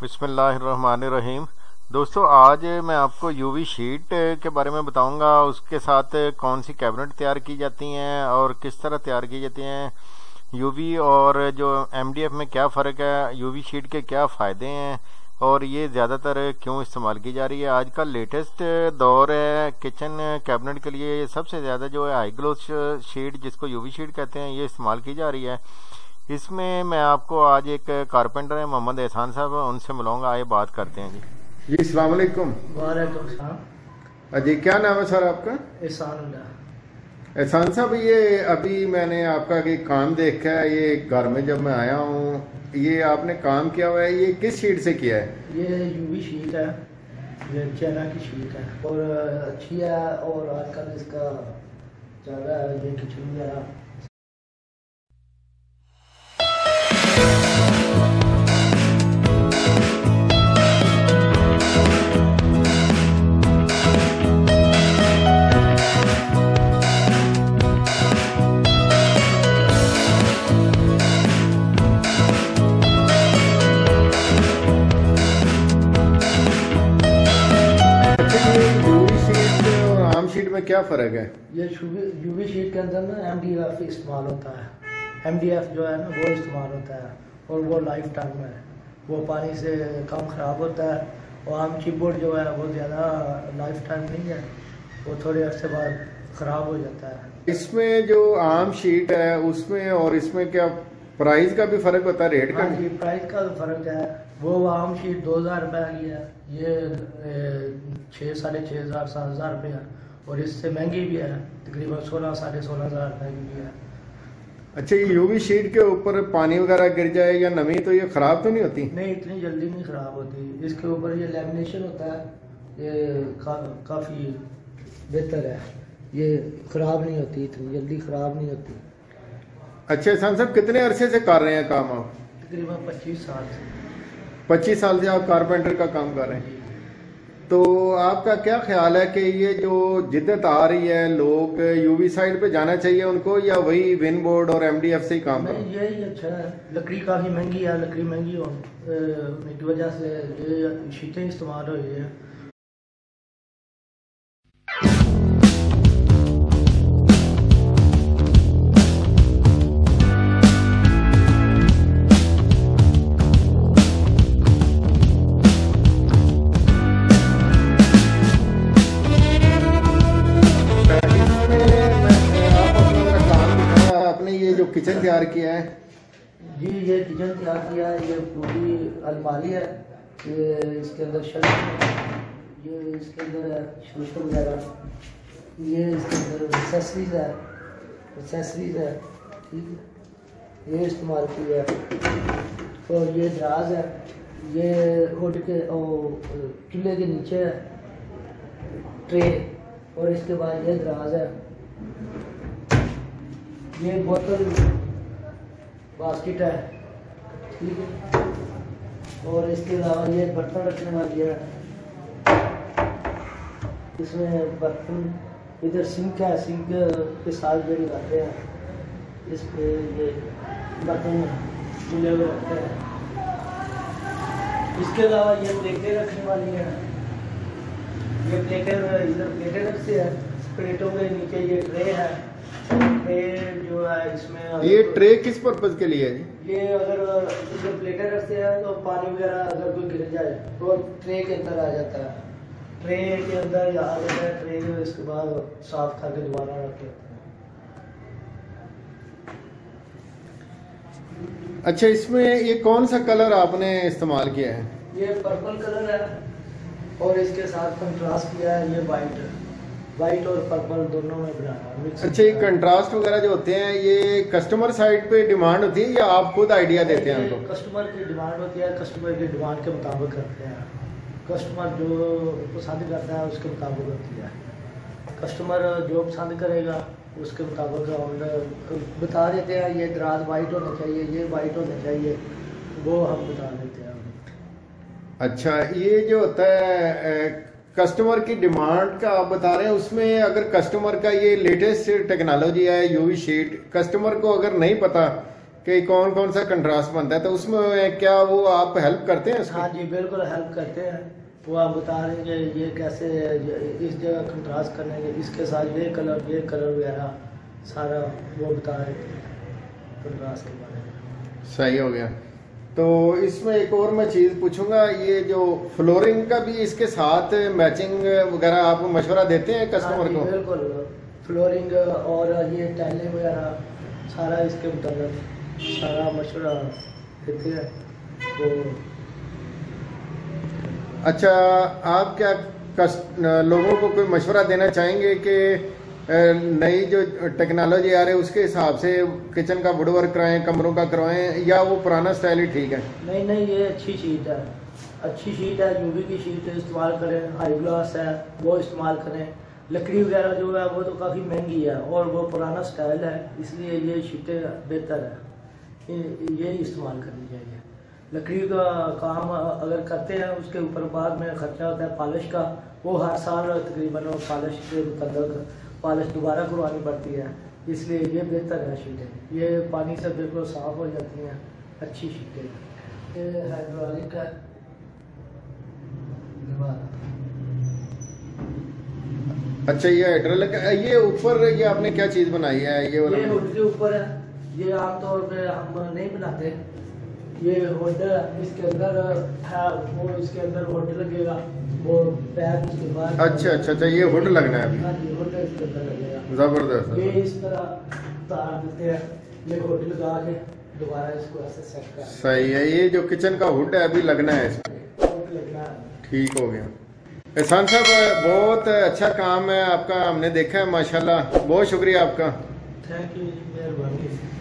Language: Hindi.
बिस्मिल्लाहिर्रहमानिर्रहीम। दोस्तों, आज मैं आपको यूवी शीट के बारे में बताऊंगा। उसके साथ कौन सी कैबिनेट तैयार की जाती हैं और किस तरह तैयार की जाती हैं। यूवी और जो एमडीएफ में क्या फ़र्क है, यूवी शीट के क्या फ़ायदे हैं और ये ज़्यादातर क्यों इस्तेमाल की जा रही है। आज का लेटेस्ट दौर है किचन कैबिनेट के लिए सबसे ज़्यादा जो है हाई ग्लोस शीट, जिसको यूवी शीट कहते हैं, ये इस्तेमाल की जा रही है। इसमें मैं आपको आज एक कारपेंटर है मोहम्मद एहसान साहब, उनसे मिलाऊंगा। आइए बात करते हैं जी। अस्सलाम वालेकुम। वालेकुम सलाम। जी, क्या नाम है सर आपका? एहसान साहब, ये अभी मैंने आपका एक काम देखा है, ये घर में जब मैं आया हूँ, ये आपने काम किया हुआ है, ये किस शीट से किया है? ये यूवी शीट है, ये चाइना की शीट है और अच्छी है और आजकल इसका ज़्यादा ये किचन वगैरह। में क्या फ़र्क है? ये यूवी शीट के अंदर ना एमडीएफ इस्तेमाल होता है। एमडीएफ जो है ना वो इस्तेमाल होता है और वो लाइफ टाइम है, वो पानी से कम ख़राब होता है। और आम कीबोर्ड जो है वो ज़्यादा लाइफ टाइम नहीं है, वो थोड़े अर्से बाद ख़राब हो जाता है। इसमें जो आम शीट है उसमें और इसमें क्या प्राइस का भी फ़र्क होता है, रेट का? जी, प्राइस का फ़र्क है। वो आम शीट 2000 रुपये की है, ये 6, 6500, 7000 रुपये है और इससे महंगी भी है, तकरीबन 16, 16,500 रुपये की भी है। अच्छा, ये यूवी शीट के ऊपर पानी वगैरह गिर जाए या नमी तो ये ख़राब तो नहीं होती? नहीं, इतनी जल्दी नहीं ख़राब होती। इसके ऊपर ये लैमिनेशन होता है, ये काफ़ी बेहतर है, ये ख़राब नहीं होती, इतनी जल्दी ख़राब नहीं होती। अच्छा एहसान साहब, कितने अरसे से कर रहे हैं काम आप? तकरीबन 25 साल से। 25 साल से आप कारपेंटर का काम कर रहे हैं। तो आपका क्या ख्याल है कि ये जो जिद्दत आ रही है, लोग यूवी साइड पे जाना चाहिए उनको या वही विन बोर्ड और एमडीएफ से ही काम करें? यही अच्छा है। लकड़ी काफ़ी महंगी है, लकड़ी महंगी होने की वजह से ये शीटें इस्तेमाल हो रही है। किचन तैयार किया है जी, ये किचन तैयार किया है। ये पूरी अलमारी है, ये इसके अंदर शेल्फ, ये इसके अंदर है शेल्फ वगैरह, ये इसके अंदर एक्सेसरीज है, ठीक है, ये इस्तेमाल की है। और ये दराज है, ये हुड के चूल्हे के नीचे है ट्रे, और इसके बाद ये दराज है, ये बोतल बास्केट है, ठीक है। और इसके अलावा ये बर्तन रखने वाली है, इसमें बर्तन, इधर सिंक है, सिंक के साथ जो लगाते हैं इस पे ये बर्तन मिले हुए रखते हैं। इसके अलावा ये प्लेटें रखने वाली है, ये प्लेटें इधर प्लेटें रखते हैं, प्लेटों के नीचे ये ट्रे है। ट्रे जो है इसमें, ये ट्रे किस पर्पज के लिए है जी? ये अगर जो प्लेटें रखते हैं तो पानी वगैरह अगर कोई गिर जाए तो ट्रे के अंदर आ जाता है, ट्रे के अंदर आ जाता है ट्रे, इसके बाद साफ करके दोबारा रख लेते हैं। अच्छा, इसमें ये कौन सा कलर आपने इस्तेमाल किया है? ये पर्पल कलर है और इसके साथ कंट्रास्ट किया है, ये वाइट और पर्पल दोनों में बनाया मिक्स। अच्छा, ये कंट्रास्ट वगैरह जो होते हैं, ये कस्टमर साइड पे डिमांड होती है या आप खुद आइडिया देते हैं उनको? कस्टमर की डिमांड होती है, कस्टमर की डिमांड के मुताबिक करते हैं। कस्टमर जो पसंद करता है उसके मुताबिक होती है। कस्टमर जो पसंद करेगा उसके मुताबिक हम बता देते हैं, ये दराज वाइट होना चाहिए, ये वाइट होना चाहिए, वो हम बता देते हैं। अच्छा, ये जो होता है कस्टमर की डिमांड का आप बता रहे हैं, उसमें अगर कस्टमर का ये लेटेस्ट टेक्नोलॉजी है यूवी शीट, कस्टमर को अगर नहीं पता कि कौन कौन सा कंट्रास्ट बनता है, तो उसमें क्या वो आप हेल्प करते हैं? हाँ जी बिल्कुल हेल्प करते हैं। वो आप बता रहे हैं ये कैसे इस जगह कंट्रास्ट करने के, इसके साथ ये कलर वगैरह सारा वो बता रहे थे कंट्रास्ट के बारे में। सही हो गया। तो इसमें एक और मैं चीज़ पूछूंगा, ये जो फ्लोरिंग का भी इसके साथ मैचिंग वगैरह आप मशवरा देते हैं कस्टमर को? बिल्कुल, फ्लोरिंग और ये टाइलें वगैरह सारा इसके मुताबिक सारा मशवरा देते हैं। तो अच्छा, आप क्या लोगों को कोई मशवरा देना चाहेंगे कि नई जो टेक्नोलॉजी आ रही है उसके हिसाब से किचन का वुड वर्क कराएं, कमरों का करवाएं, या वो पुराना स्टाइल ही ठीक है? नहीं, ये अच्छी शीट है, अच्छी शीट है। यूवी की शीट इस्तेमाल करें, हाई ग्लास है वो इस्तेमाल करें। लकड़ी वगैरह जो है वो तो काफ़ी महंगी है और वो पुराना स्टाइल है, इसलिए ये शीटें बेहतर है, ये इस्तेमाल करनी चाहिए। लकड़ी का काम अगर करते हैं उसके ऊपर बाद में खर्चा होता है पॉलिश का, वो हर साल तकरीबन पॉलिश के मुताबिक पॉलिश दोबारा करवानी पड़ती है, इसलिए ये बेहतर है शीटें। ये पानी से बिल्कुल साफ़ हो जाती हैं, अच्छी शीटें। ये हाइड्रोलिक है। अच्छा, ये हाइड्रोलिक, ये ऊपर ये आपने क्या चीज़ बनाई है? ये हुड के ऊपर है, ये आमतौर पे हम नहीं बनाते। ये हुड इसके अंदर है, वो इसके अंदर हुड लगेगा, वो पैर उसके बाद। अच्छा, ये हुड लगना है अभी? हाँ जी, हुड इसके अंदर लगेगा। जबरदस्त। ये इस तरह तार देते हैं, ये हुड लगा के दोबारा इसको ऐसे सेट कर। सही है। ये जो किचन का हुड है अभी लगना है इसमें? लगना है। ठीक हो गया। एहसान साहब, बहुत अच्छा काम है आपका, हमने देखा है माशाल्लाह, बहुत शुक्रिया आपका। थैंक यू, मेहरबानी।